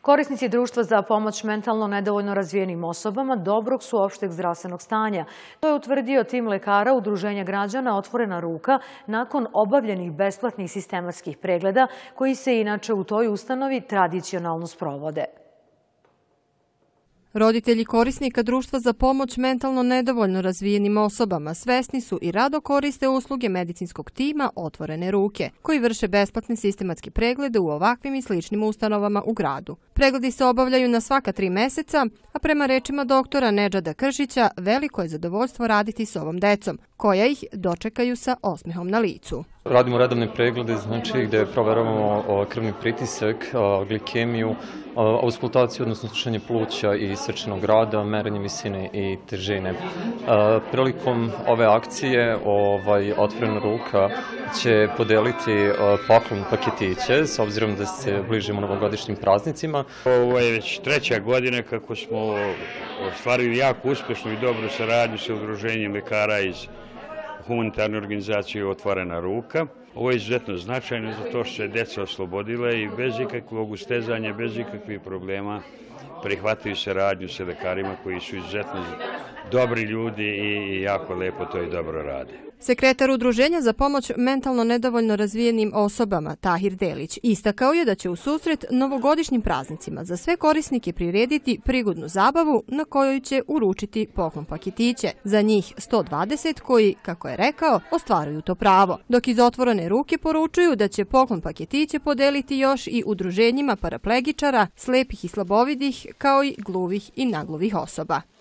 Korisnici društva za pomoć mentalno nedovoljno razvijenim osobama dobrog su opšteg zdravstvenog stanja. To je utvrdio tim lekara Udruženja građana Otvorena ruka nakon obavljenih besplatnih sistematskih pregleda koji se inače u toj ustanovi tradicionalno sprovode. Roditelji korisnika društva za pomoć mentalno nedovoljno razvijenim osobama svesni su i rado koriste usluge medicinskog tima Otvorene ruke, koji vrše besplatne sistematske preglede u ovakvim i sličnim ustanovama u gradu. Pregledi se obavljaju na svaka 3 meseca, a prema rečima doktora Nedžada Kršića, veliko je zadovoljstvo raditi s ovom decom, koja ih dočekaju sa osmehom na licu. Radimo redovne preglede, znači gde proveravamo krvni pritisak, glikemiju, auskultaciju, odnosno slušanje pluća i srčanog rada, merenje visine i težine. Prilikom ove akcije Otvorena ruka će podeliti poklon paketiće, s obzirom da se bližimo novogodišnjim praznicima. Ovo je već 3. godina kako smo ostvarili jako uspešnu i dobru saradnju sa Udruženjem lekara iz humanitarne organizacije Otvorena ruka. Ovo je izuzetno značajno zato što se deca oslobodila i bez ikakvog ustezanja, bez ikakvih problema prihvataju saradnju sa lekarima koji su izuzetno dobri ljudi i jako lepo to i dobro rade. Sekretar Udruženja za pomoć mentalno nedovoljno razvijenim osobama, Tahir Delić, istakao je da će u susret novogodišnjim praznicima za sve korisnike prirediti prigodnu zabavu na kojoj će uručiti poklon paketiće. Za njih 120 koji, kako je rekao, ostvaruju to pravo. Dok iz Otvorene ruke poručuju da će poklon paketiće podeliti još i udruženjima paraplegičara, slepih i slabovidih, kao i gluvih i nagluvih osoba.